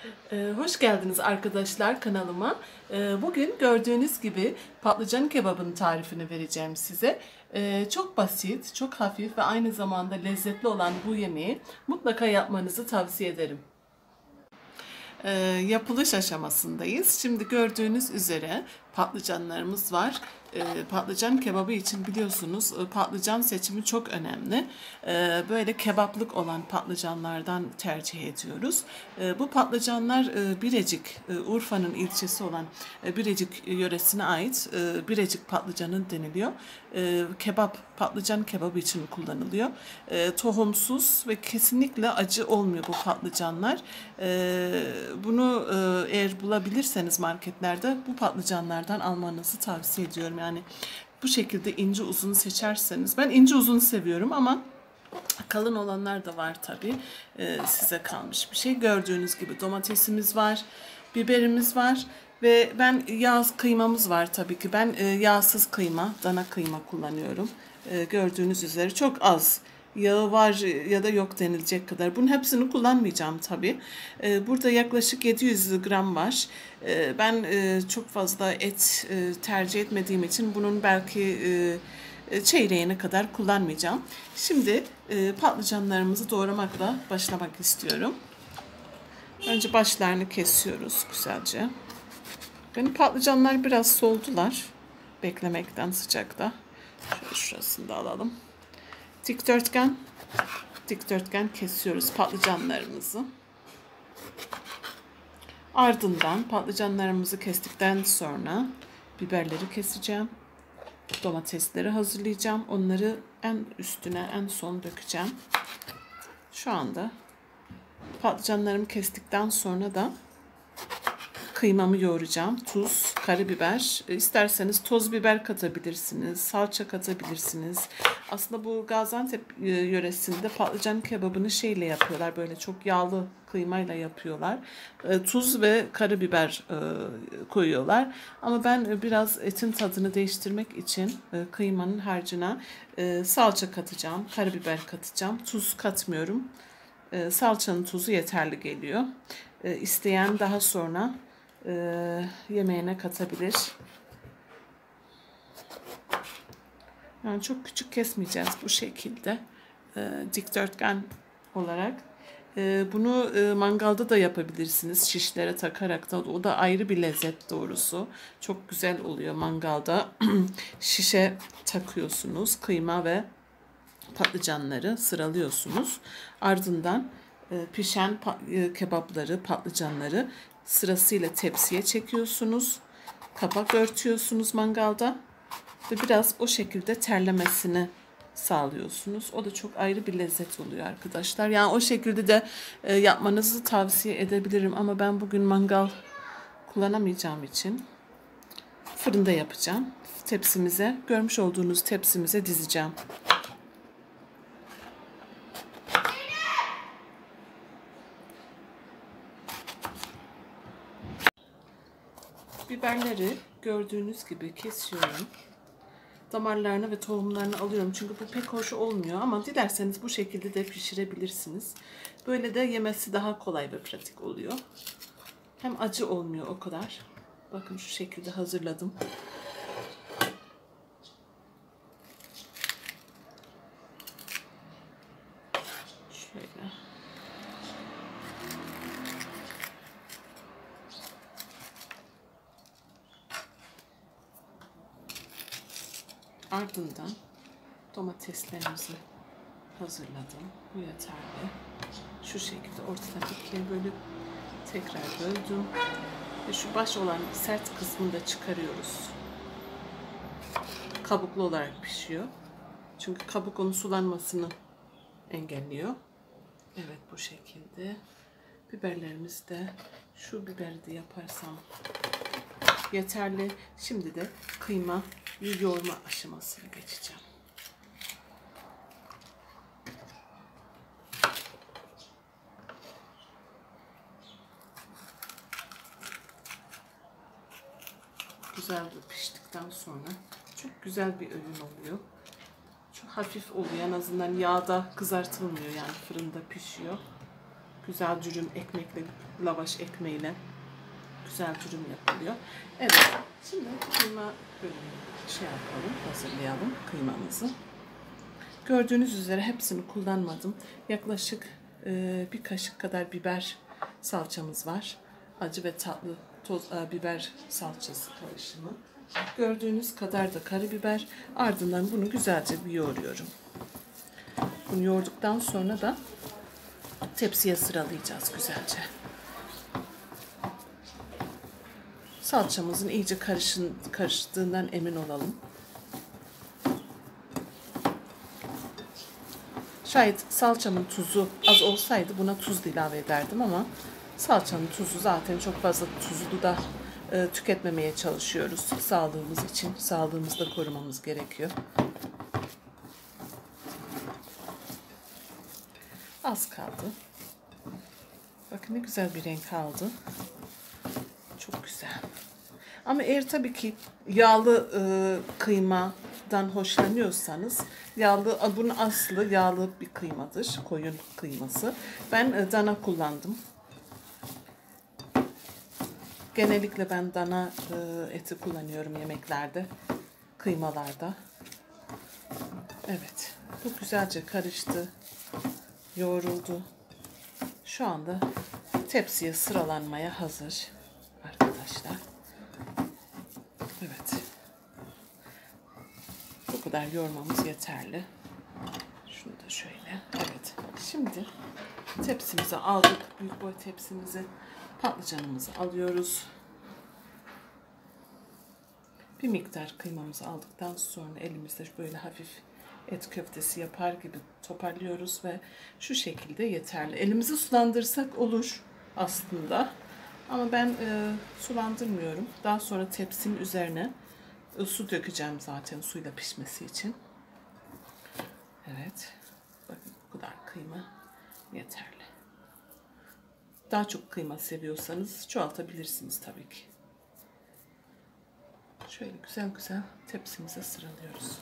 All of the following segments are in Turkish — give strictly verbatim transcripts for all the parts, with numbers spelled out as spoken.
Ee, hoş geldiniz arkadaşlar kanalıma. Ee, bugün gördüğünüz gibi patlıcan kebabının tarifini vereceğim size. Ee, çok basit, çok hafif ve aynı zamanda lezzetli olan bu yemeği mutlaka yapmanızı tavsiye ederim. Ee, yapılış aşamasındayız. Şimdi gördüğünüz üzere patlıcanlarımız var. Ee, patlıcan kebabı için biliyorsunuz e, patlıcan seçimi çok önemli. Ee, böyle kebaplık olan patlıcanlardan tercih ediyoruz. Ee, bu patlıcanlar e, Birecik, e, Urfa'nın ilçesi olan e, Birecik yöresine ait e, Birecik patlıcanı deniliyor. E, kebap, patlıcan kebabı için kullanılıyor. E, tohumsuz ve kesinlikle acı olmuyor bu patlıcanlar. E, bunu e, eğer bulabilirseniz marketlerde bu patlıcanlardan almanızı tavsiye ediyorum. Yani bu şekilde ince uzun seçerseniz, ben ince uzun seviyorum ama kalın olanlar da var tabii. Ee, size kalmış bir şey. Gördüğünüz gibi domatesimiz var, biberimiz var ve ben yağ kıymamız var tabii ki. Ben e, yağsız kıyma, dana kıyma kullanıyorum. E, gördüğünüz üzere çok az yağı var ya da yok denilecek kadar. Bunun hepsini kullanmayacağım tabii. E, burada yaklaşık yedi yüz gram var. E, ben e, çok fazla et e, tercih etmediğim için bunun belki e, çeyreğine kadar kullanmayacağım. Şimdi e, patlıcanlarımızı doğramakla başlamak istiyorum. Önce başlarını kesiyoruz güzelce. Benim patlıcanlar biraz soldular. Beklemekten sıcakta. Şöyle şurasını da alalım. Dikdörtgen, dikdörtgen kesiyoruz patlıcanlarımızı. Ardından patlıcanlarımızı kestikten sonra biberleri keseceğim. Domatesleri hazırlayacağım. Onları en üstüne en son dökeceğim. Şu anda patlıcanlarımı kestikten sonra da kıymamı yoğuracağım. Tuz, karabiber, isterseniz toz biber katabilirsiniz, salça katabilirsiniz. Aslında bu Gaziantep yöresinde patlıcan kebabını şeyle yapıyorlar, böyle çok yağlı kıymayla yapıyorlar. Tuz ve karabiber koyuyorlar. Ama ben biraz etin tadını değiştirmek için kıymanın harcına salça katacağım, karabiber katacağım. Tuz katmıyorum. Salçanın tuzu yeterli geliyor. İsteyen daha sonra e, yemeğine katabilir. Yani çok küçük kesmeyeceğiz bu şekilde. E, dikdörtgen olarak. E, bunu e, mangalda da yapabilirsiniz. Şişlere takarak da. O da ayrı bir lezzet doğrusu. Çok güzel oluyor mangalda. Şişe takıyorsunuz. Kıyma ve patlıcanları sıralıyorsunuz. Ardından e, pişen e, kebapları, patlıcanları sırasıyla tepsiye çekiyorsunuz. Kapak örtüyorsunuz mangalda ve biraz o şekilde terlemesini sağlıyorsunuz. O da çok ayrı bir lezzet oluyor arkadaşlar. Yani o şekilde de e, yapmanızı tavsiye edebilirim ama ben bugün mangal kullanamayacağım için fırında yapacağım. Tepsimize, görmüş olduğunuz tepsimize dizeceğim. Biberleri gördüğünüz gibi kesiyorum. Damarlarını ve tohumlarını alıyorum. Çünkü bu pek hoş olmuyor ama dilerseniz bu şekilde de pişirebilirsiniz. Böyle de yemesi daha kolay ve pratik oluyor. Hem acı olmuyor o kadar. Bakın şu şekilde hazırladım. Şöyle. Ardından domateslerimizi hazırladım. Bu yeterli. Şu şekilde ortadan ikiye bölüp tekrar böldüm. Ve şu baş olan sert kısmını da çıkarıyoruz. Kabuklu olarak pişiyor. Çünkü kabuk onun sulanmasını engelliyor. Evet, bu şekilde. Biberlerimiz de şu biberi de yaparsam yeterli. Şimdi de kıyma yoğurma aşamasına geçeceğim. Güzel piştikten sonra çok güzel bir öğün oluyor. Çok hafif oluyor. En azından yağda kızartılmıyor, yani fırında pişiyor. Güzel dürüm ekmekle, lavaş ekmeğiyle güzel dürüm yapılıyor. Evet, şimdi kıyma bölümünü şey yapalım, hazırlayalım kıymamızı. Gördüğünüz üzere hepsini kullanmadım. Yaklaşık e, bir kaşık kadar biber salçamız var. Acı ve tatlı toz e, biber salçası karışımı. Gördüğünüz kadar da karabiber. Ardından bunu güzelce bir yoğuruyorum. Bunu yoğurduktan sonra da tepsiye sıralayacağız güzelce. Salçamızın iyice karışın, karıştığından emin olalım. Şayet salçamın tuzu az olsaydı buna tuz da ilave ederdim ama salçanın tuzu zaten çok fazla tuzlu da e, tüketmemeye çalışıyoruz. Sağlığımız için, sağlığımızı da korumamız gerekiyor. Az kaldı. Bakın ne güzel bir renk aldı. Çok güzel. Ama eğer tabii ki yağlı e, kıymadan hoşlanıyorsanız, yağlı, bunun aslı yağlı bir kıymadır, koyun kıyması. Ben e, dana kullandım. Genellikle ben dana e, eti kullanıyorum yemeklerde, kıymalarda. Evet, bu güzelce karıştı, yoğruldu. Şu anda tepsiye sıralanmaya hazır arkadaşlar. Evet. Bu kadar yoğurmamız yeterli. Şunu da şöyle. Evet. Şimdi tepsimize aldık. Büyük boy tepsimizi, patlıcanımızı alıyoruz. Bir miktar kıymamızı aldıktan sonra elimizde böyle hafif et köftesi yapar gibi toparlıyoruz ve şu şekilde yeterli. Elimizi sulandırsak olur aslında. Ama ben e, sulandırmıyorum. Daha sonra tepsinin üzerine e, su dökeceğim zaten suyla pişmesi için. Evet. Bakın bu kadar kıyma yeterli. Daha çok kıyma seviyorsanız çoğaltabilirsiniz tabii ki. Şöyle güzel güzel tepsimize sıralıyoruz.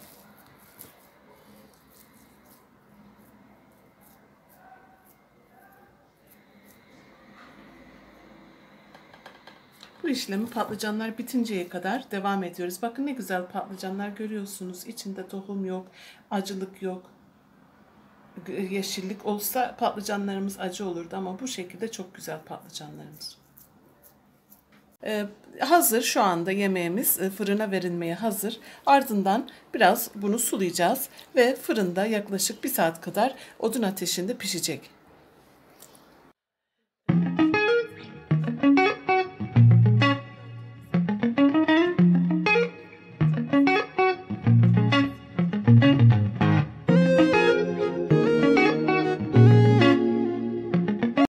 Bu işlemi patlıcanlar bitinceye kadar devam ediyoruz. Bakın ne güzel patlıcanlar görüyorsunuz. İçinde tohum yok, acılık yok. Yeşillik olsa patlıcanlarımız acı olurdu ama bu şekilde çok güzel patlıcanlarımız. Ee, hazır şu anda yemeğimiz fırına verilmeye hazır. Ardından biraz bunu sulayacağız ve fırında yaklaşık bir saat kadar odun ateşinde pişecek.